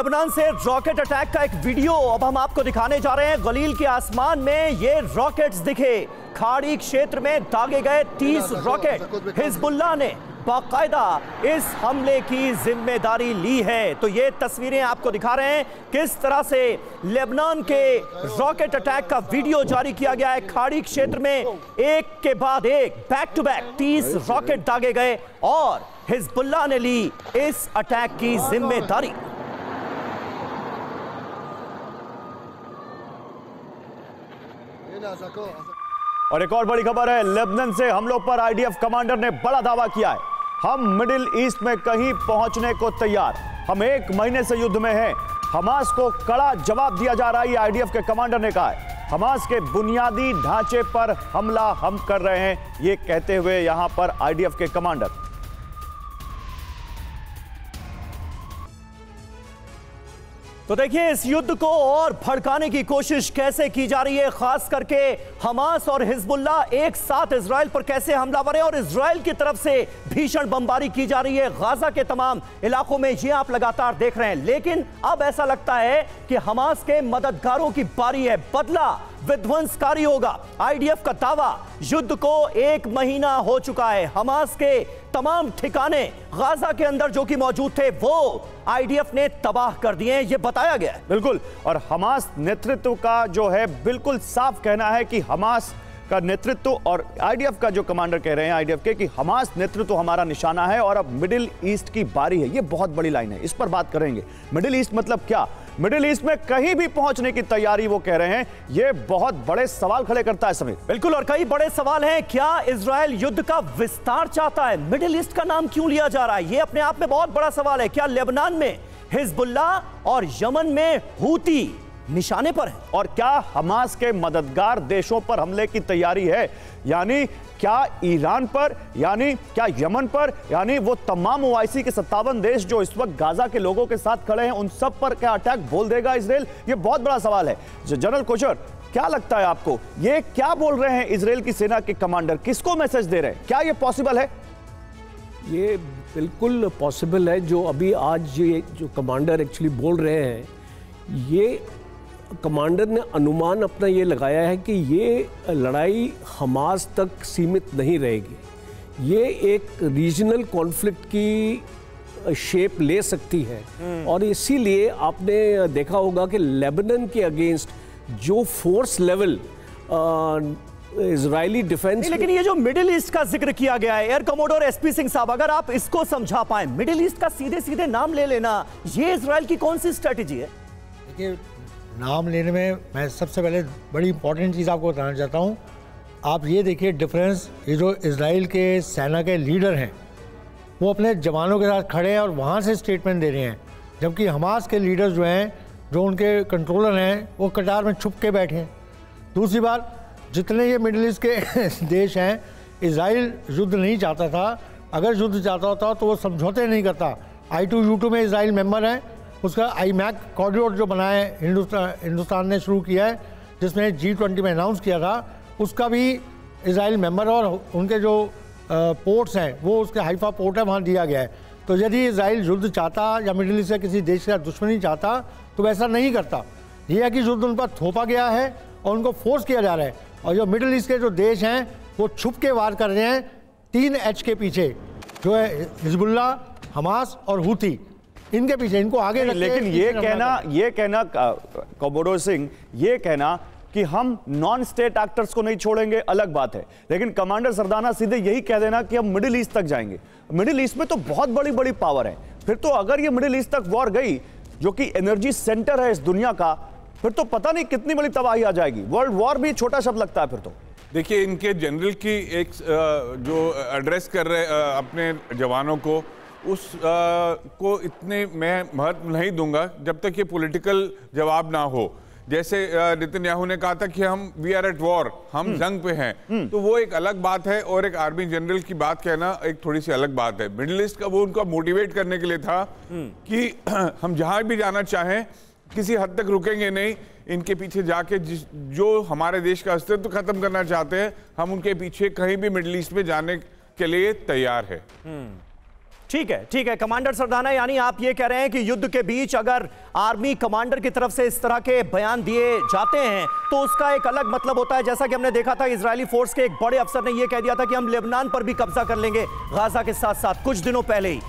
Lebanon से rocket attack का एक वीडियो अब हम आपको दिखाने जा रहे हैं। गलील के आसमान में ये रॉकेट्स दिखे, खाड़ी क्षेत्र में दागे गए 30 रॉकेट। हिजबुल्लाह ने बाकायदा इस हमले की जिम्मेदारी ली है। तो ये तस्वीरें आपको दिखा रहे हैं किस तरह से लेबनान के रॉकेट अटैक का वीडियो जारी किया गया है। खाड़ी क्षेत्र में एक के बाद एक बैक टू बैक 30 रॉकेट दागे गए और हिजबुल्लाह ने ली इस अटैक की जिम्मेदारी। और एक और बड़ी खबर है, लेबनान से हमलों पर आईडीएफ कमांडर ने बड़ा दावा किया है। हम मिडिल ईस्ट में कहीं पहुंचने को तैयार, हम 1 महीने से युद्ध में हैं। हमास को कड़ा जवाब दिया जा रहा है, आईडीएफ के कमांडर ने कहा है। हमास के बुनियादी ढांचे पर हमला हम कर रहे हैं, ये कहते हुए यहां पर आईडीएफ के कमांडर। तो देखिए इस युद्ध को और भड़काने की कोशिश कैसे की जा रही है, खास करके हमास और हिजबुल्लाह एक साथ इजराइल पर कैसे हमलावर है और इजराइल की तरफ से भीषण बमबारी की जा रही है गाजा के तमाम इलाकों में, ये आप लगातार देख रहे हैं। लेकिन अब ऐसा लगता है कि हमास के मददगारों की बारी है, बदला विध्वंसकारी होगा। आईडीएफ का दावा, युद्ध को 1 महीना हो चुका है। हमास के तमाम ठिकाने गाजा के अंदर जो कि मौजूद थे वो आईडीएफ ने तबाह कर दिए हैं, ये बताया गया है। बिल्कुल, और हमास नेतृत्व का जो है बिल्कुल साफ कहना है कि हमास का नेतृत्व और आईडीएफ का जो कमांडर कह रहे हैं आईडीएफ के कि हमास नेतृत्व हमारा निशाना है और अब मिडिल ईस्ट की बारी है। ये बहुत बड़ी लाइन है, इस पर बात करेंगे। मिडिल ईस्ट मतलब क्या? मिडिल ईस्ट में कहीं भी पहुंचने की तैयारी वो कह रहे हैं, ये बहुत बड़े सवाल खड़े करता है समीर। बिल्कुल, और कई बड़े सवाल हैं। क्या इजराइल युद्ध का विस्तार चाहता है? मिडिल ईस्ट का नाम क्यों लिया जा रहा है, ये अपने आप में बहुत बड़ा सवाल है। क्या लेबनान में हिजबुल्लाह और यमन में हूती निशाने पर है? और क्या हमास के मददगार देशों पर हमले की तैयारी है? यानी क्या ईरान पर, यानी क्या यमन पर, यानी वो तमाम ओआईसी के 57 देश जो इस वक्त गाजा के लोगों के साथ खड़े हैं, उन सब पर क्या अटैक बोल देगा इजराइल? ये बहुत बड़ा सवाल है। जनरल कोशर, क्या लगता है आपको, ये क्या बोल रहे हैं इजराइल की सेना के कमांडर, किसको मैसेज दे रहे हैं? क्या ये पॉसिबल है? ये बिल्कुल पॉसिबल है। जो अभी आज ये जो कमांडर एक्चुअली बोल रहे हैं, ये कमांडर ने अनुमान अपना ये लगाया है कि ये लड़ाई हमास तक सीमित नहीं रहेगी, ये एक रीजनल कॉन्फ्लिक्ट की शेप ले सकती है। और इसीलिए आपने देखा होगा कि लेबनान के अगेंस्ट जो फोर्स लेवल इजरायली डिफेंस, लेकिन ये जो मिडिल ईस्ट का जिक्र किया गया है, एयर कमोडोर एसपी सिंह साहब, अगर आप इसको समझा पाए, मिडिल ईस्ट का सीधे सीधे नाम ले लेना, ये इजराइल की कौन सी स्ट्रेटेजी है? देखिए, नाम लेने में मैं सबसे पहले बड़ी इंपॉर्टेंट चीज़ आपको बताना चाहता हूँ। आप ये देखिए डिफरेंस, ये जो इजराइल के सेना के लीडर हैं वो अपने जवानों के साथ खड़े हैं और वहाँ से स्टेटमेंट दे रहे हैं, जबकि हमास के लीडर्स जो हैं, जो उनके कंट्रोलर हैं, वो कतार में छुप के बैठे हैं। दूसरी बात, जितने ये मिडिल ईस्ट के देश हैं, इजराइल युद्ध नहीं चाहता था। अगर युद्ध चाहता होता तो वो समझौते नहीं करता। I2U2 में इजराइल मेंबर है, उसका IMAC कॉरिडोर जो बनाया है हिंदुस्तान ने शुरू किया है, जिसमें G20 में अनाउंस किया था, उसका भी इजराइल मेंबर और उनके जो पोर्ट्स हैं वो उसके हाइफा पोर्ट है, वहाँ दिया गया है। तो यदि इजराइल युद्ध चाहता या मिडिल ईस्ट के किसी देश का दुश्मनी चाहता तो वैसा नहीं करता। यह है कि युद्ध उन पर थोपा गया है और उनको फोर्स किया जा रहा है। और जो मिडिल ईस्ट के जो देश हैं वो छुप के वार कर रहे हैं 3H के पीछे, जो है हिजबुल्लाह, हमास और हूती, इनके पीछे, इनको आगे। लेकिन ये कहना कमोडोर सिंह, ये कहना कि हम नॉन स्टेट एक्टर्स को नहीं छोड़ेंगे अलग बात है, लेकिन कमांडर सरदाना सीधे यही कह देना कि हम मिडिल ईस्ट तक जाएंगे। मिडिल ईस्ट में तो बहुत बड़ी बड़ी पावर है, फिर तो अगर ये मिडिल ईस्ट तक वॉर गई, जो कि एनर्जी सेंटर है इस दुनिया का, फिर तो पता नहीं कितनी बड़ी तबाही आ जाएगी। वर्ल्ड वॉर भी छोटा शब्द लगता है फिर तो। देखिए, इनके जनरल की एक जो एड्रेस कर रहे अपने जवानों को, उस को इतने मैं महत्व नहीं दूंगा जब तक ये पॉलिटिकल जवाब ना हो। जैसे नेतन्याहू ने कहा था कि वी आर एट वॉर, हम जंग पे हैं, तो वो एक अलग बात है, और एक आर्मी जनरल की बात कहना एक थोड़ी सी अलग बात है। मिडिल ईस्ट का वो उनका मोटिवेट करने के लिए था कि हम जहां भी जाना चाहें किसी हद तक रुकेंगे नहीं, इनके पीछे जाके जो हमारे देश का अस्तित्व खत्म करना चाहते हैं, हम उनके पीछे कहीं भी मिडिल ईस्ट में जाने के लिए तैयार है। ठीक है कमांडर सरदाना, यानी आप ये कह रहे हैं कि युद्ध के बीच अगर आर्मी कमांडर की तरफ से इस तरह के बयान दिए जाते हैं तो उसका एक अलग मतलब होता है। जैसा कि हमने देखा था, इजरायली फोर्स के एक बड़े अफसर ने यह कह दिया था कि हम लेबनान पर भी कब्जा कर लेंगे गाजा के साथ साथ कुछ दिनों पहले ही।